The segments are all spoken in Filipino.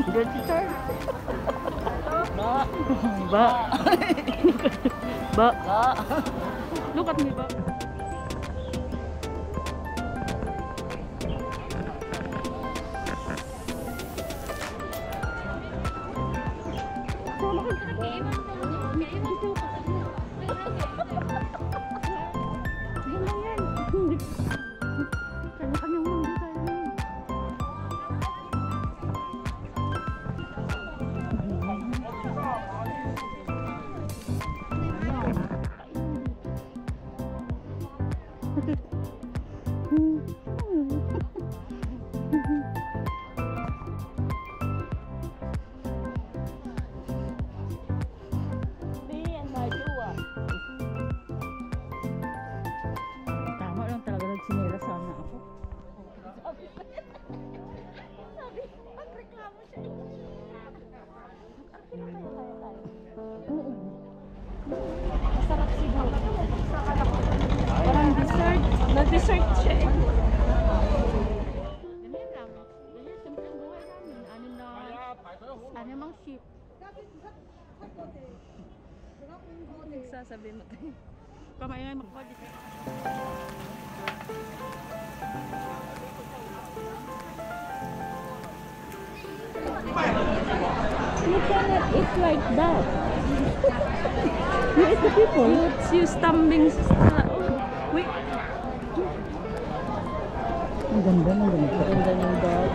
Good sir. Ba. Ba. Look at me, ba. Masarap siguro. Parang dessert. Na-dessert siya eh. Ganyan lang. Ganyan, simple ang buhay namin. Ano mang sheep. Sasabihin mo tayo. Kamaingay magpalit. You cannot eat like that. You eat the people. You stumbling. Wait. Ang ganda ng dog. Ang ganda ng dog.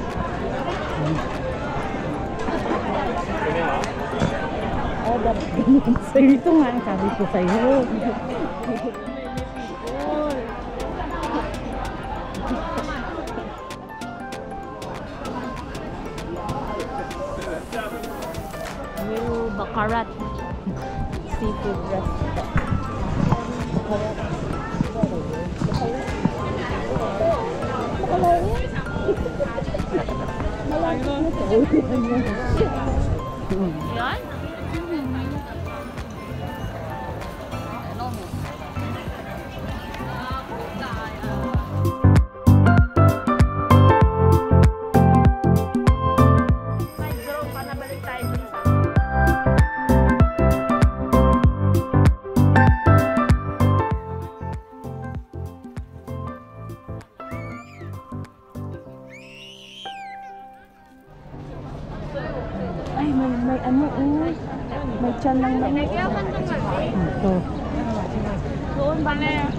Oh, dapat ganyan sa'yo. Ito nga ang sabi ko sa'yo. New Baccarat seafood restaurant. Yan? Ay, may ano may tiyan lang na ito. Doon ba na yan?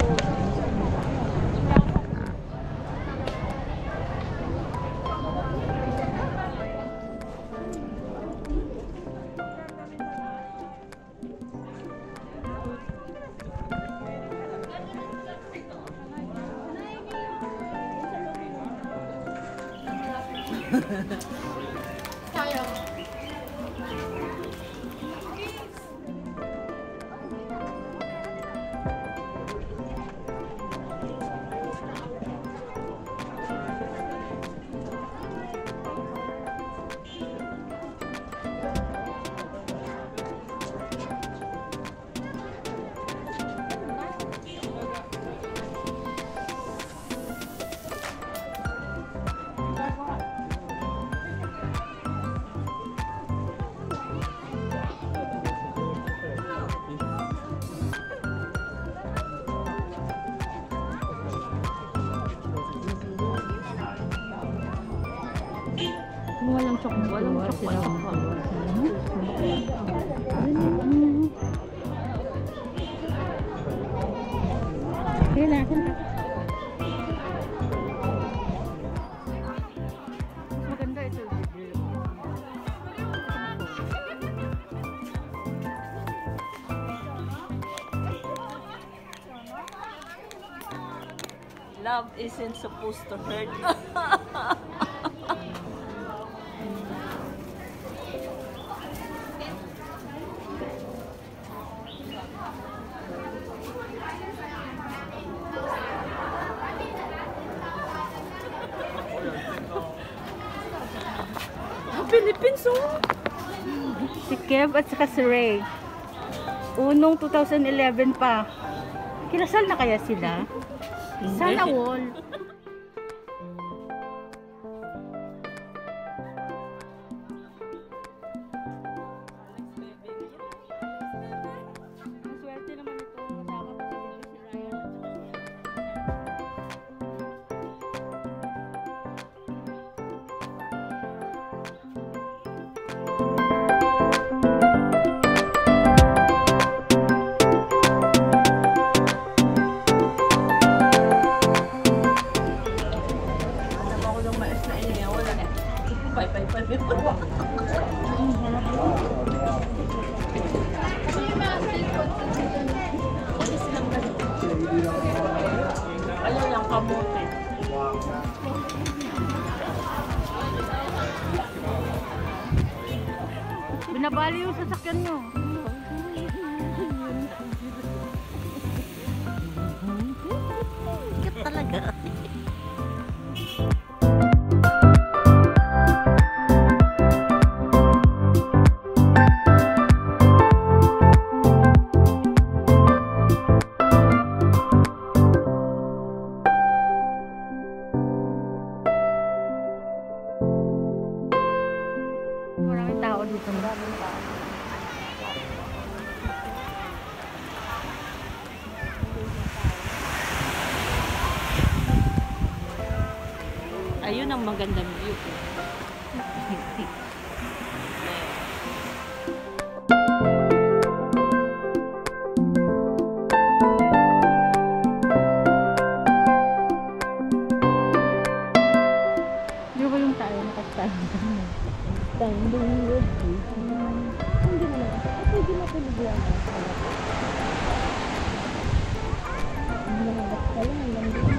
Walang chokwa. Kailangan maganda ito. Love isn't supposed to hurt. Philippines, oh! Si Kev at saka si Ray. Unong 2011 pa. Kinasal na kaya sila? Sana all. Pay-pay pa rin. Ayaw lang kamote. Binabali yung sasakyan nyo. Sikat talaga. Maraming tao dito. Maraming tao. Ayun ang magandang view. Di ba yung tayo nakastanding? Standing with you. Hindi naman. Pwede na pinagyan. Hindi naman. Kaya hanggang dito.